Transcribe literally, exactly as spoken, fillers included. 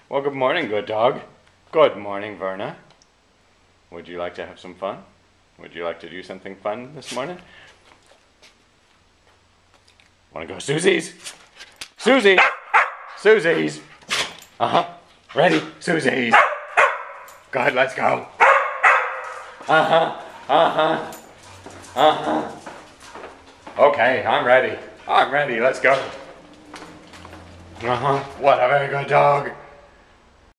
Well, good morning, good dog. Good morning, Verna. Would you like to have some fun? Would you like to do something fun this morning? Want to go Susie's? Susie! Susie's! Uh-huh. Ready? Susie's! Good, let's go. Uh-huh. Uh-huh. Uh-huh. Okay, I'm ready. I'm ready, let's go. Uh-huh. What a very good dog.